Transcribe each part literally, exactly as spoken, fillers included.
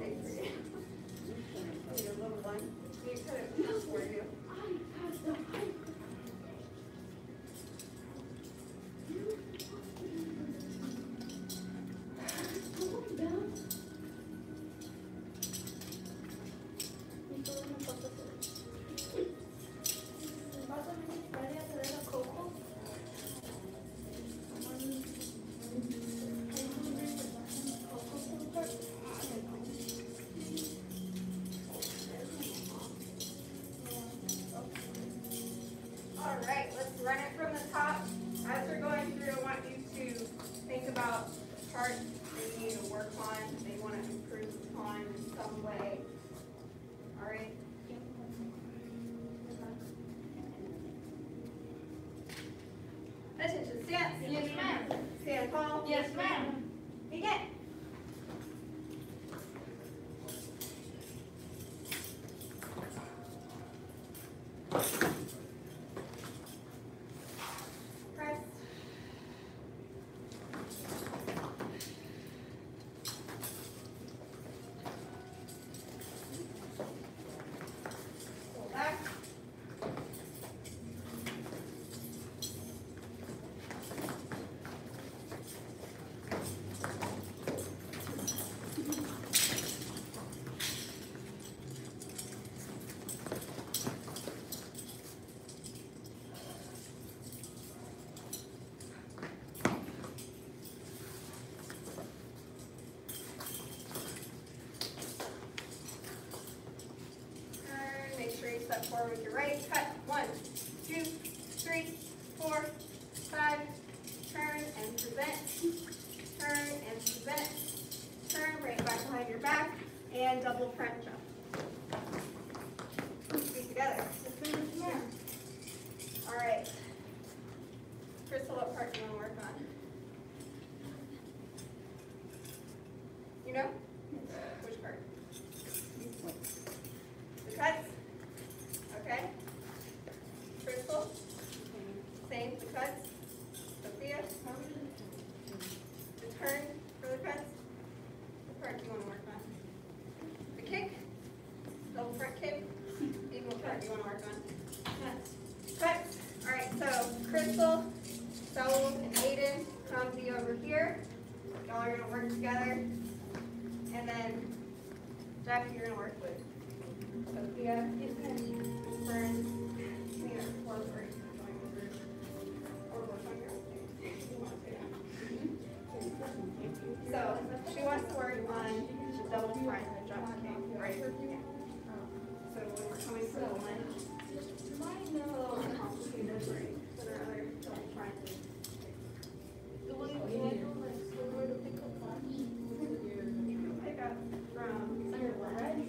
big for you. Oh, your little one. You cut it for you. All right, let's run it from the top. As we're going through, I want you to think about the part that you need to work on, that you want to improve upon in some way. All right? Attention, stance. Yes, ma'am. Stand tall. Yes, ma'am. Begin. Press. Pull back. Turn. Make sure you step forward with your right. Cut. One, two, three, four, five. Turn and present. Turn and present. Turn. Bring it back behind your back. And double front jump. Feet together. All right. Crystal, what part do you want to work on? You know? Which part? The cuts? Okay. Crystal? Same, the cuts? Sophia? The turn for the cuts? What part do you want to work on? The kick? Double front kick? Even what part do you want to work on? Cuts. Cuts. All right, so Crystal, Saul, and Aiden, come be over here. Y'all are going to work together. And then, Jackie, you're going to work with Sophia, Fern, Tina, or Fern. Or work on your own thing. You want to. So, she wants to work on the double front jump kick, right? So, when we're coming to the one, it's a little complicated for their other double front. Pick up from your leg,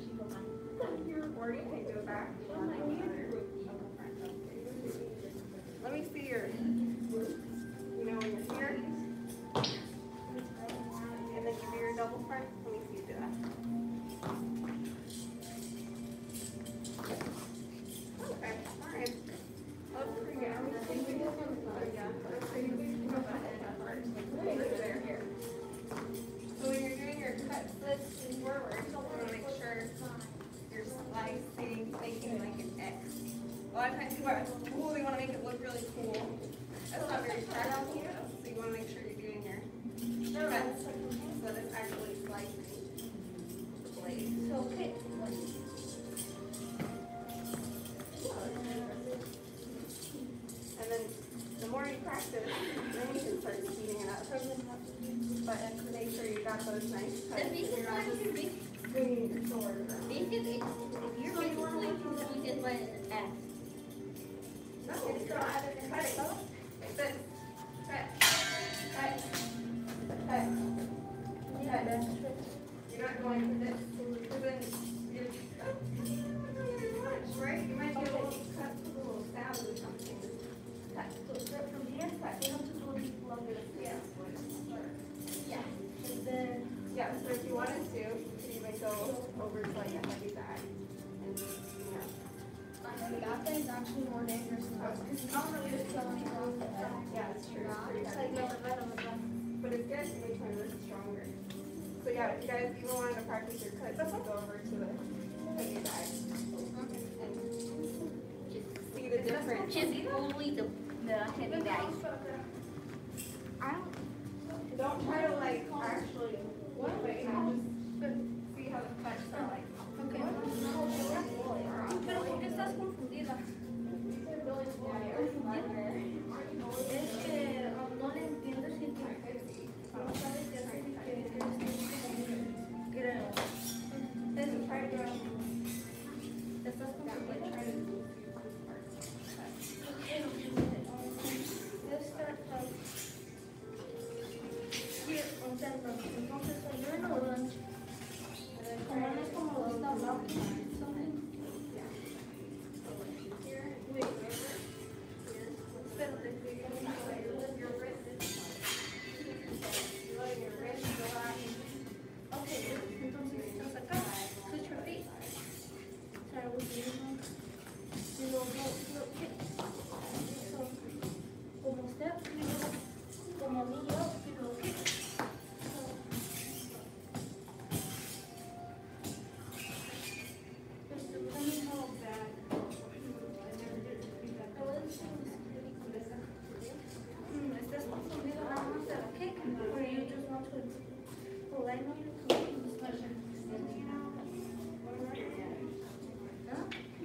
or you can go back on another double front jump kick. Let me see your, you know, when you're here, and then give me your double front. Let me see you do that. Okay, all right. Up for you. Yeah, up for you. Go ahead, up first. There, here. So when you're doing your cut splits forward, you want to make sure you're slicing, making like an X. A lot of times people are, ooh, they want to make it look really cool. That's not very practical, so you want to make sure you're doing your cuts so that it's actually slicing the blade. Okay. And then the more you practice, then you can start speeding it up. But make sure you got those nice cuts. You're not just swinging your sword around. If you're making something, you can let it F. No, it's not. Cut it. Like this. Cut. Cut. Cut. Cut. You're not going for this. Because then you're, oh, you're not doing it as much, right? You might get a little cut, a little stab or something. Cut. So from here, cut. You have to go longer. Yeah. Yeah. And then, yeah, so if you wanted to, you could even go over to like a heavy bag. And, you know. The gata is actually more dangerous than us because you don't really just kill anyone. Yeah, it's true. It's pretty heavy. But it's good to make my wrist stronger. So yeah, if you guys even wanted to practice your cuts, you go over to the heavy bag and see the difference. Just only the, the heavy bag. I don't. Don't try to like actually but you know, just see how the cuts are like. Okay. Pero ¿por qué estás confundida? Es que um, no le entiendes y no sabes qué hacer y que creo. Then try to go. Te estás confundida. Let's start from here on center. Entonces, you're in a lunge. Como no es como está blocking something. Here, wait. Espérate. Okay, entonces estás acá. Switch your feet. Start with the inhale. You will go, go, kick. So, como step, you will, como knee up, you will kick. So, just depending how bad. I wouldn't say this is really good. Hmm, ¿estás confundido nada más de la kick? Or you just want to, well, I know you're confused, but huh?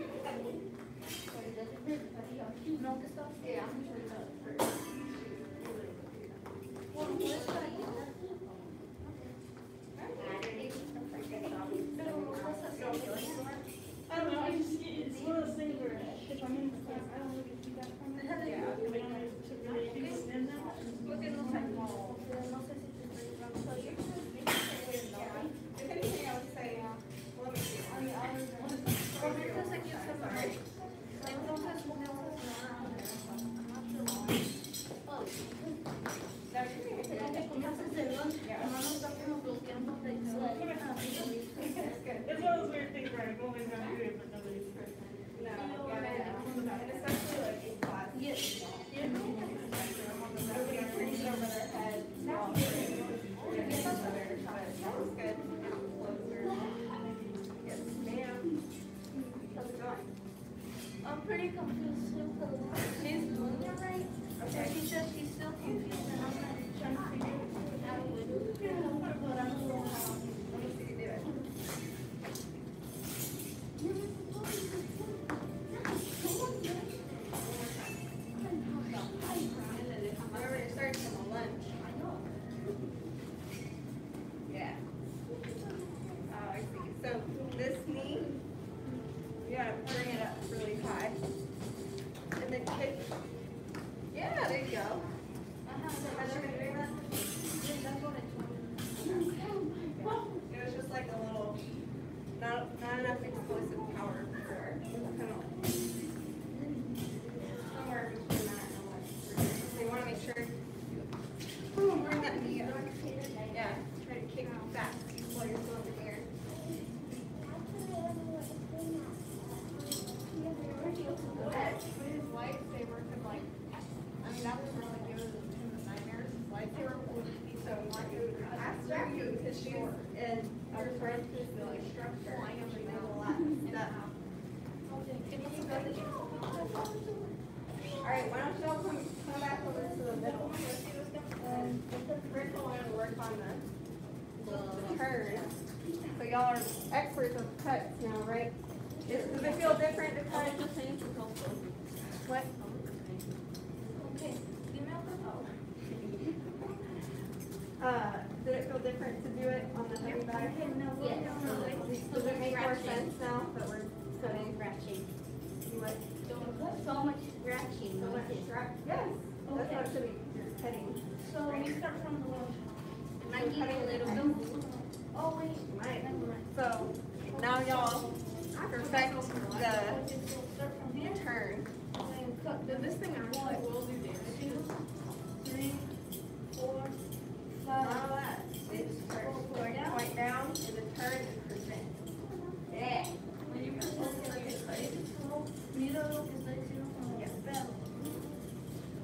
No te está Yeah. Well, where's that? I don't know, I just, it's one of those things where if I'm in the class, I don't really get feedback from them. Yeah. We don't have to really extend them. Porque no sé, no sé si te estoy dando. So you're just making your way of knowing. If anything, I would say, let me see. On the other side. Entonces aquí está mal. Entonces, That should be good. como haces el lunge, la mano está como bloqueando the That's good. It's one of those weird things where I go in and do it, but nobody's perfect. No, yeah, and especially like in class. Yes. Everybody turns it over their head. Now, that was good. Yes, ma'am. How's it going? I'm pretty confused too, because she's doing it right. Okay. She says she's still confused, and I'm like trying to figure it out with it. But I don't know how. Let me see you do it. Remember, it starts from a lunge. Yeah. Oh, I see. So this knee, you gotta bring it up really high. And then kick. Yeah, there you go. Uh-huh, so How's she been doing that? that's what it's It was just like a little, not not enough explosive power for her. Kind of like somewhere between that and like. So you want to make sure you bring that knee up. Yeah, try to kick back while you're still in the air. His lightsaber could like, I mean that was really good in the nightmares. His lightsaber would be so like it would faster because she's in a friend who's the instructor and she knows a lot of stuff. Alright, why don't y'all come come back over to the middle? And first I wanted to work on the the turn. So y'all are experts of cuts now, right? Is, does it feel different to cut? What? okay. Give me a little. Uh, did it feel different to do it on the heavy bag? Okay, now go Yes. down the leg. Does it make more sense now that we're cutting? Scratching. You what? So much scratching. So much strap? Yes. That's what should be you're cutting. So we start from the left. Might need a little bit. Oh, wait. Right. So now y'all perfect the Start from here. turn. And cut. Then this thing actually will do damage. Two, three, four, Not five. all that. It's turn. Point down. Point down and then turn and present. Yeah. Mira lo que está diciendo con el pelo.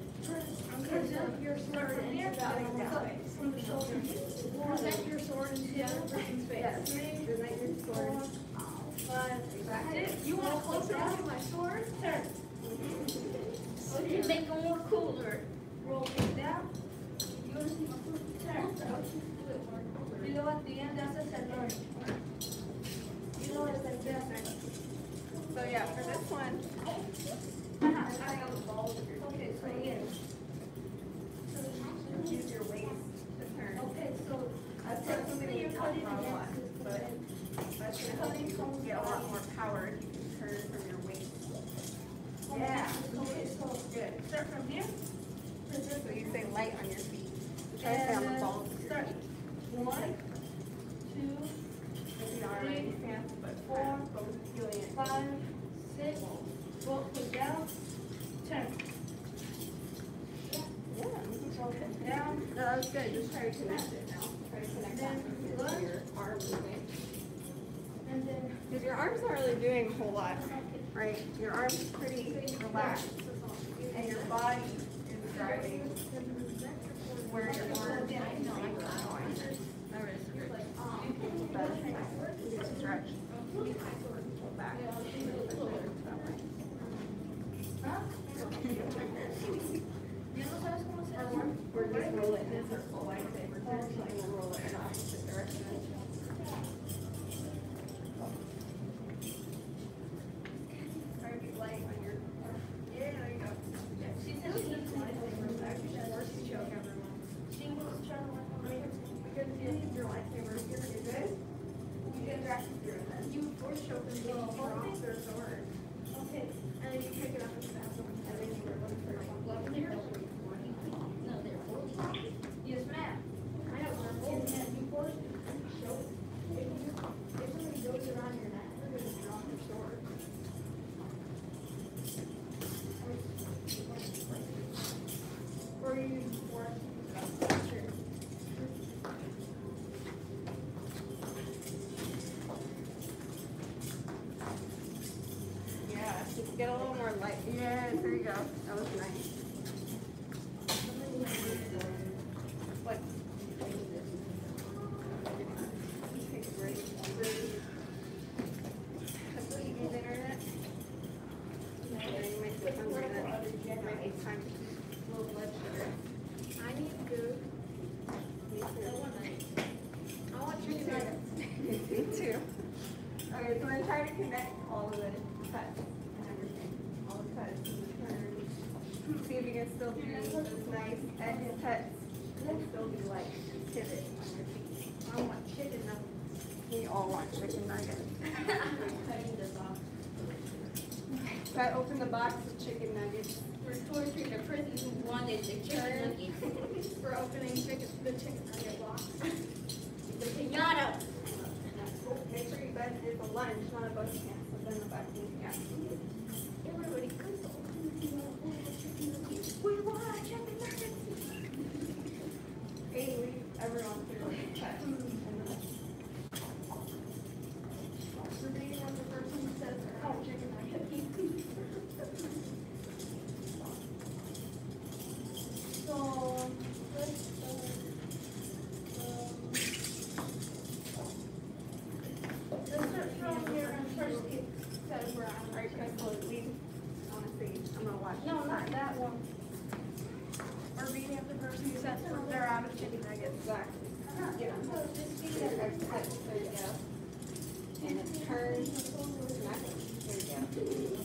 Present your sword and hit that from the shoulder. Present your sword and hit the other person's face. Yes. Three, Good night, your sword. four, five. That's it. You want to close it out with my sword? Turn. Okay, make it more cooler. Roll it down. You want to see my foot? Turn. You know at the end, that's a second. You know it's like this. So yeah, for this one, I have the ball with your Okay, so yes. use your waist to turn. Okay, so That's not something we you're talk cutting about a lot, against but this. that's Cutting gonna from get a lot more power if you can turn from your waist. Yeah. Okay, so Good. start from here. So you say light on your feet. Try to stay on the And, balls uh, of your start. feet. One, two, If you are ready, stance, but four, but with feeling it. five, six, both put down, turn. Yeah. Put down, No, that's good. Just try to connect it now. Try to connect that Then with look. your arm moving. and then. Because your arm's not really doing a whole lot, right? Your arm's pretty relaxed, and your body is driving where your arm is going. That is good. But you can stretch. Go back. ¿Ah? ¿Ya no sabes cómo se hace? Or just roll it in a circle, like saber turn, and then roll it in opposite direction. Try to be light on your, yeah, there you go. She said she needs to. Actually, that works to choke everyone. She was trying to work on I mean, because if you use your lightsaber here, you're good. You get direction through it then. You force choke and You go. drop their sword, Okay, and then you pick it up and stab them. and then you were looking for one glove in there. No, they're both. Yes, ma'am. I know, we're both. Yeah, you force it. Show it. If you, if somebody goes around your neck, they're gonna drop your sword. Or you force it. Sure. Yeah, just get a little more light. Yeah, there you go. That was nice. Like, take a break. Breathe. That's what you use internet? Yeah, you might be hungry then. It might be time to eat a little blood sugar. I need food. Me too. I want chicken nuggets. Me too. Okay, so I'm trying to connect all of the cuts and everything. All the cuts and the turns. See if you can still do those nice edge cuts and still be like pivot on your feet. I want chicken nuggets. We all want chicken nuggets. Cutting this off. Cut open the box of chicken nuggets. We're torturing a person who wanted the chicken nuggets. We're opening chicken, the chicken nugget box. The pinata. Make sure you guys did the lunch, not a bus camp, but then the back yeah. Everybody comes we want chicken nuggets. Hey, leave everyone through the cut. We're being as the person who says, oh, chicken nuggets. So, let's, uh, um, let's start from here and first get set where I'm. Alright, can I close these? Honestly, I'm gonna watch. No, not that one. Or beating up the person who said they're out of chicken nuggets. Exactly. Yeah. So just be There there. you go. And it turns. Smack it. There you go.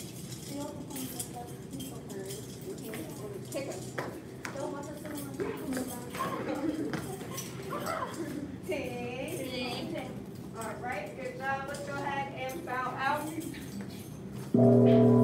Turn. Kick it. Don't want to sit on Ting. the Alright, good job. Let's go ahead and bow out.